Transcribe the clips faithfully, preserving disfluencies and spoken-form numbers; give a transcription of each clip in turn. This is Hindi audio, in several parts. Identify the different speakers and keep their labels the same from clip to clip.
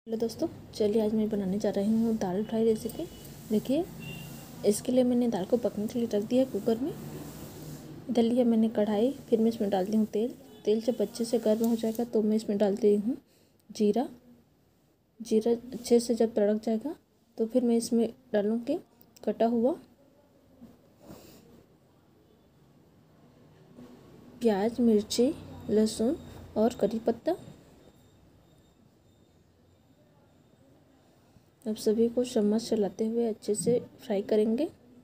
Speaker 1: हेलो दोस्तों, चलिए आज मैं बनाने जा रही हूँ दाल फ्राई रेसिपी। देखिए, इसके लिए मैंने दाल को पकने के लिए रख दिया है कुकर में। इधर लिया मैंने कढ़ाई, फिर मैं इसमें डालती हूँ तेल। तेल जब अच्छे से गर्म हो जाएगा तो मैं इसमें डालती हूँ जीरा। जीरा अच्छे से जब तड़क जाएगा तो फिर मैं इसमें डालूँगी कटा हुआ प्याज, मिर्ची, लहसुन और करी पत्ता। अब सभी को चम्मच चलाते हुए अच्छे से फ्राई करेंगे।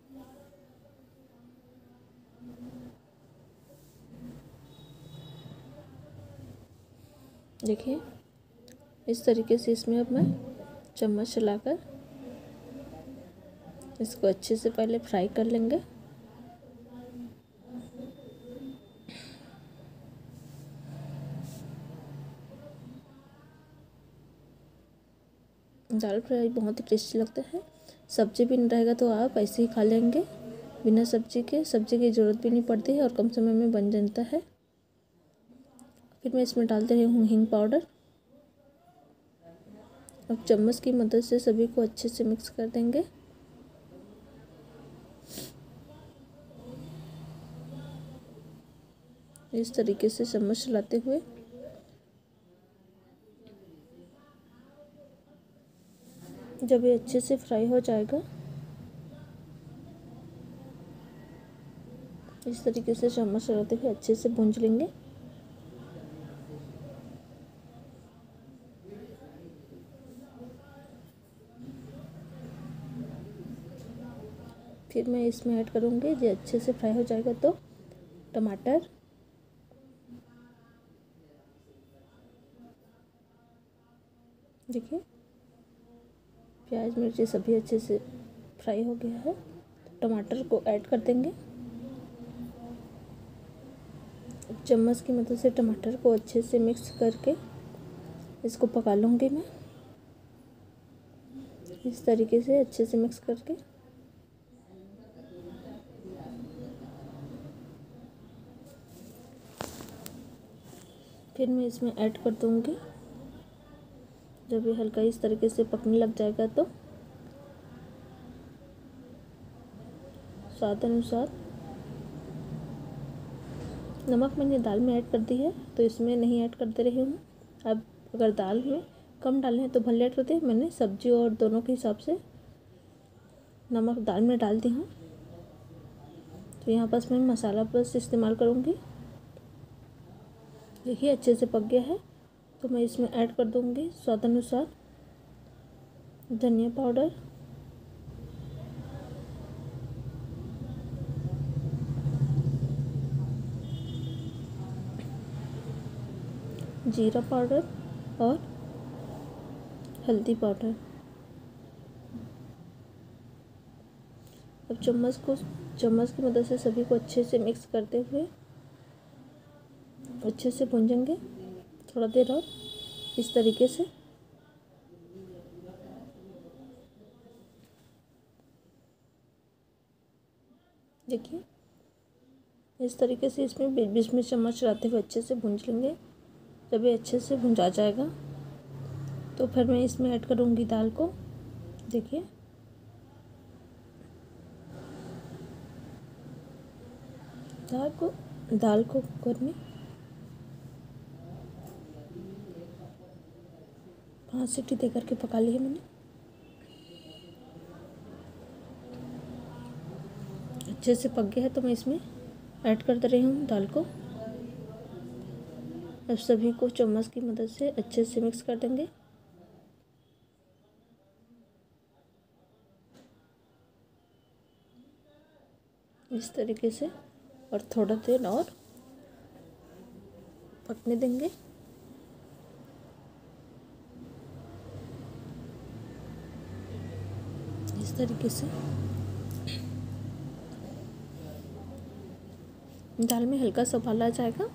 Speaker 1: देखिए, इस तरीके से इसमें अब मैं चम्मच चलाकर इसको अच्छे से पहले फ्राई कर लेंगे। दाल फ्राई बहुत ही टेस्टी लगता है। सब्जी भी नहीं रहेगा तो आप ऐसे ही खा लेंगे बिना सब्जी के। सब्जी की ज़रूरत भी नहीं पड़ती है और कम समय में बन जाता है। फिर मैं इसमें डालते रही हूँ हींग पाउडर। अब चम्मच की मदद से सभी को अच्छे से मिक्स कर देंगे। इस तरीके से चम्मच चलाते हुए जब ये अच्छे से फ्राई हो जाएगा, इस तरीके से चम्मच चलाते हुए अच्छे से भूंज लेंगे। फिर मैं इसमें ऐड करूँगी, जो अच्छे से फ्राई हो जाएगा तो टमाटर, देखिए प्याज, मिर्ची सभी अच्छे से फ्राई हो गया है। टमाटर को ऐड कर देंगे। चम्मच की मदद से टमाटर को अच्छे से मिक्स करके इसको पका लूँगी मैं। इस तरीके से अच्छे से मिक्स करके फिर मैं इसमें ऐड कर दूँगी। जब ये हल्का इस तरीके से पकने लग जाएगा तो स्वाद अनुसार नमक मैंने दाल में ऐड कर दी है तो इसमें नहीं ऐड कर दे रही हूँ। अब अगर दाल में कम डालना है तो भले ऐड करते हैं। मैंने सब्जी और दोनों के हिसाब से नमक दाल में डाल दी हूँ। तो यहाँ पर मैं मसाला बस इस्तेमाल करूँगी। देखिए अच्छे से पक गया है तो मैं इसमें ऐड कर दूँगी स्वाद अनुसार धनिया पाउडर, जीरा पाउडर और हल्दी पाउडर। अब चम्मच को चम्मच की मदद से सभी को अच्छे से मिक्स करते हुए अच्छे से भूंजेंगे थोड़ा देर और इस तरीके से। देखिए इस तरीके से इसमें बीच बीच में चम्मच चलाते हुए अच्छे से भूंज लेंगे। जब ये अच्छे से भुंजा जाएगा तो फिर मैं इसमें ऐड करूँगी दाल को। देखिए दाल को दाल को कुकर में पाँच सीटी दे करके पका ली है मैंने। अच्छे से पक गया है तो मैं इसमें ऐड कर दे रही हूँ दाल को। अब सभी को चम्मच की मदद से अच्छे से मिक्स कर देंगे। इस तरीके से और थोड़ा देर और पकने देंगे। इस तरीके से दाल में हल्का सा उबाल आ जाएगा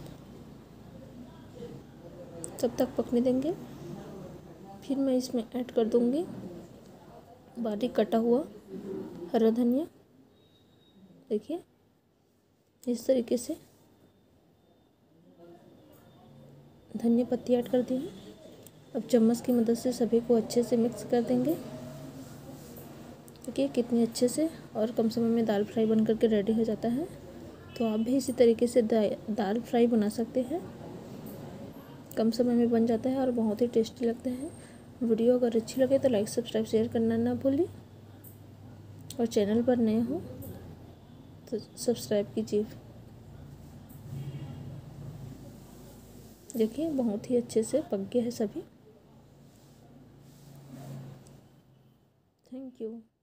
Speaker 1: तब तक पकने देंगे। फिर मैं इसमें ऐड कर दूंगी बारीक कटा हुआ हरा धनिया। देखिए इस तरीके से धनिया पत्ती ऐड कर दी है। अब चम्मच की मदद से सभी को अच्छे से मिक्स कर देंगे। देखिए कितनी अच्छे से और कम समय में दाल फ्राई बन करके रेडी हो जाता है। तो आप भी इसी तरीके से दाल फ्राई बना सकते हैं, कम समय में बन जाता है और बहुत ही टेस्टी लगता है। वीडियो अगर अच्छी लगे तो लाइक सब्सक्राइब शेयर करना ना भूलें और चैनल पर नए हो तो सब्सक्राइब कीजिए। देखिए बहुत ही अच्छे से पक गया है सभी। Thank you.